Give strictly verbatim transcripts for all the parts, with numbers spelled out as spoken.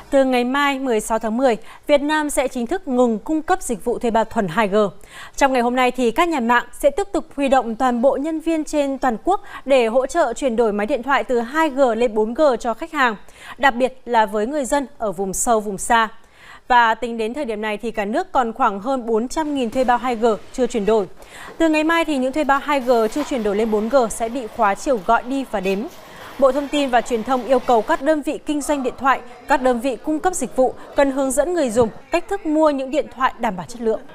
Từ ngày mai mười sáu tháng mười, Việt Nam sẽ chính thức ngừng cung cấp dịch vụ thuê bao thuần hai G. Trong ngày hôm nay, thì các nhà mạng sẽ tiếp tục huy động toàn bộ nhân viên trên toàn quốc để hỗ trợ chuyển đổi máy điện thoại từ hai G lên bốn G cho khách hàng, đặc biệt là với người dân ở vùng sâu, vùng xa. Và tính đến thời điểm này thì cả nước còn khoảng hơn bốn trăm nghìn thuê bao hai G chưa chuyển đổi. Từ ngày mai thì những thuê bao hai G chưa chuyển đổi lên bốn G sẽ bị khóa chiều gọi đi và đếm. Bộ Thông tin và Truyền thông yêu cầu các đơn vị kinh doanh điện thoại, các đơn vị cung cấp dịch vụ cần hướng dẫn người dùng cách thức mua những điện thoại đảm bảo chất lượng.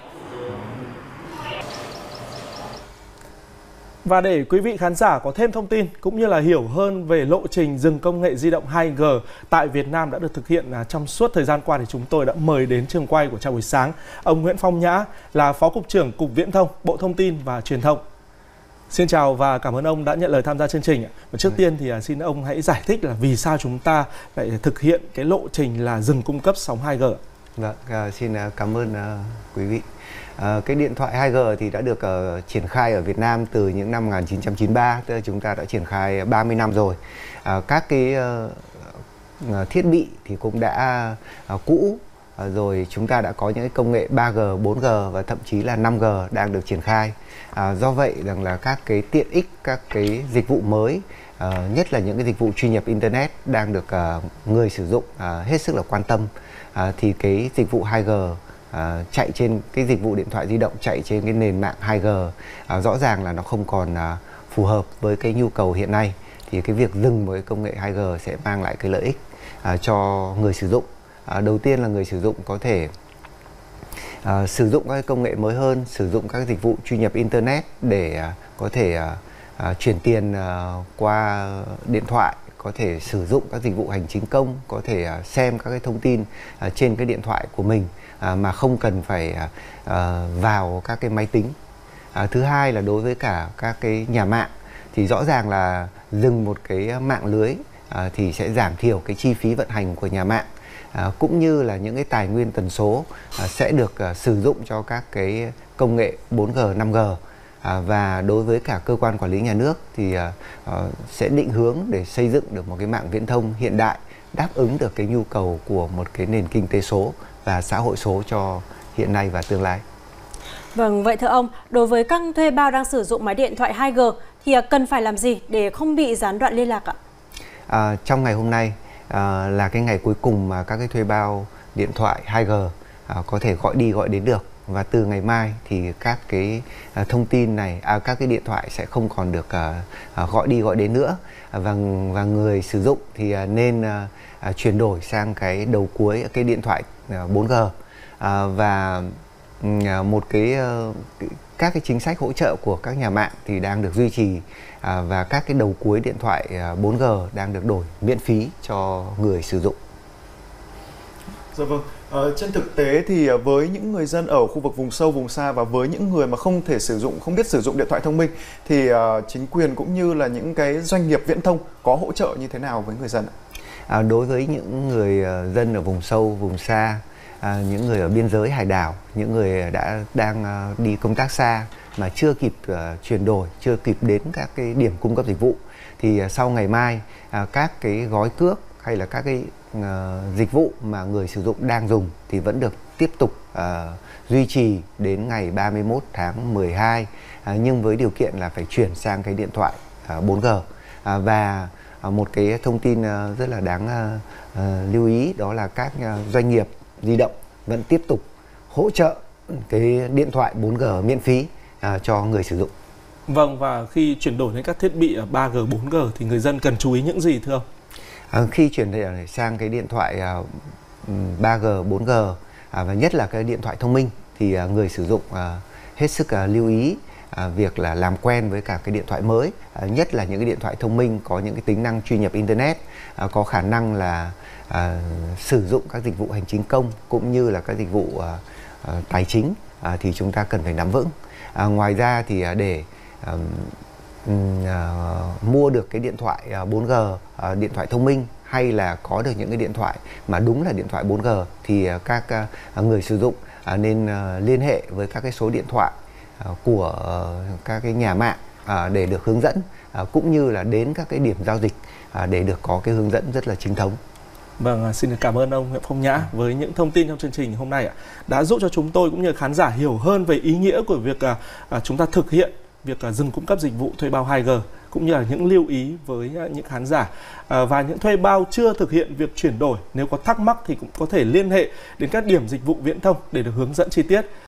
Và để quý vị khán giả có thêm thông tin cũng như là hiểu hơn về lộ trình dừng công nghệ di động hai G tại Việt Nam đã được thực hiện trong suốt thời gian qua, thì chúng tôi đã mời đến trường quay của Chào Buổi Sáng ông Nguyễn Phong Nhã, là Phó Cục trưởng Cục Viễn thông, Bộ Thông tin và Truyền thông. Xin chào và cảm ơn ông đã nhận lời tham gia chương trình. Và trước tiên thì xin ông hãy giải thích là vì sao chúng ta lại thực hiện cái lộ trình là dừng cung cấp sóng hai G. Vâng, xin cảm ơn quý vị. À, cái điện thoại hai G thì đã được uh, triển khai ở Việt Nam từ những năm một nghìn chín trăm chín mươi ba, tức là chúng ta đã triển khai ba mươi năm rồi. À, các cái uh, thiết bị thì cũng đã uh, cũ, uh, rồi chúng ta đã có những cái công nghệ ba G, bốn G và thậm chí là năm G đang được triển khai. À, do vậy rằng là các cái tiện ích, các cái dịch vụ mới, uh, nhất là những cái dịch vụ truy nhập Internet đang được uh, người sử dụng uh, hết sức là quan tâm. Uh, thì cái dịch vụ hai G À, chạy trên cái dịch vụ điện thoại di động, chạy trên cái nền mạng hai G, à, rõ ràng là nó không còn à, phù hợp với cái nhu cầu hiện nay. Thì cái việc dừng với công nghệ hai G sẽ mang lại cái lợi ích à, cho người sử dụng. À, đầu tiên là người sử dụng có thể à, sử dụng các công nghệ mới hơn, sử dụng các dịch vụ truy nhập Internet để à, có thể à, à, chuyển tiền à, qua điện thoại, có thể sử dụng các dịch vụ hành chính công, có thể à, xem các cái thông tin à, trên cái điện thoại của mình. À, mà không cần phải à, vào các cái máy tính. À, thứ hai là đối với cả các cái nhà mạng thì rõ ràng là dừng một cái mạng lưới à, thì sẽ giảm thiểu cái chi phí vận hành của nhà mạng, à, cũng như là những cái tài nguyên tần số à, sẽ được à, sử dụng cho các cái công nghệ bốn G, năm G. À, và đối với cả cơ quan quản lý nhà nước thì à, à, sẽ định hướng để xây dựng được một cái mạng viễn thông hiện đại, đáp ứng được cái nhu cầu của một cái nền kinh tế số và xã hội số cho hiện nay và tương lai. Vâng, vậy thưa ông, đối với các thuê bao đang sử dụng máy điện thoại hai G thì cần phải làm gì để không bị gián đoạn liên lạc ạ? À, trong ngày hôm nay à, là cái ngày cuối cùng mà các cái thuê bao điện thoại hai G à, có thể gọi đi gọi đến được. Và từ ngày mai thì các cái à, thông tin này, à, các cái điện thoại sẽ không còn được à, à, gọi đi gọi đến nữa. À, và, và người sử dụng thì à, nên à, à, chuyển đổi sang cái đầu cuối cái điện thoại à, bốn G. À, và à, một cái à, các cái chính sách hỗ trợ của các nhà mạng thì đang được duy trì, à, và các cái đầu cuối điện thoại à, bốn G đang được đổi miễn phí cho người sử dụng. Dạ vâng. Ờ, trên thực tế thì với những người dân ở khu vực vùng sâu, vùng xa và với những người mà không thể sử dụng, không biết sử dụng điện thoại thông minh thì uh, chính quyền cũng như là những cái doanh nghiệp viễn thông có hỗ trợ như thế nào với người dân ạ? À, đối với những người uh, dân ở vùng sâu, vùng xa, à, những người ở biên giới hải đảo, những người đã đang uh, đi công tác xa mà chưa kịp uh, chuyển đổi, chưa kịp đến các cái điểm cung cấp dịch vụ thì uh, sau ngày mai uh, các cái gói cước hay là các cái uh, dịch vụ mà người sử dụng đang dùng thì vẫn được tiếp tục uh, duy trì đến ngày ba mươi mốt tháng mười hai, uh, nhưng với điều kiện là phải chuyển sang cái điện thoại uh, bốn G. Uh, và uh, một cái thông tin uh, rất là đáng uh, uh, lưu ý đó là các uh, doanh nghiệp di động vẫn tiếp tục hỗ trợ cái điện thoại bốn G miễn phí uh, cho người sử dụng. Vâng, và khi chuyển đổi đến các thiết bị ba G, bốn G thì người dân cần chú ý những gì thưa ông? À, khi chuyển sang cái điện thoại uh, ba G, bốn G uh, và nhất là cái điện thoại thông minh thì uh, người sử dụng uh, hết sức uh, lưu ý uh, việc là làm quen với cả cái điện thoại mới, uh, nhất là những cái điện thoại thông minh có những cái tính năng truy nhập Internet, uh, có khả năng là uh, sử dụng các dịch vụ hành chính công cũng như là các dịch vụ uh, uh, tài chính, uh, thì chúng ta cần phải nắm vững. Uh, ngoài ra thì uh, để uh, Uh, mua được cái điện thoại uh, bốn G, uh, điện thoại thông minh hay là có được những cái điện thoại mà đúng là điện thoại bốn G thì uh, các uh, người sử dụng uh, nên uh, liên hệ với các cái số điện thoại uh, của uh, các cái nhà mạng uh, để được hướng dẫn, uh, cũng như là đến các cái điểm giao dịch uh, để được có cái hướng dẫn rất là chính thống. Vâng, xin cảm ơn ông Nguyễn Phong Nhã với những thông tin trong chương trình hôm nay đã giúp cho chúng tôi cũng như khán giả hiểu hơn về ý nghĩa của việc chúng ta thực hiện việc dừng cung cấp dịch vụ thuê bao hai G, cũng như là những lưu ý với những khán giả và những thuê bao chưa thực hiện việc chuyển đổi. Nếu có thắc mắc thì cũng có thể liên hệ đến các điểm dịch vụ viễn thông để được hướng dẫn chi tiết.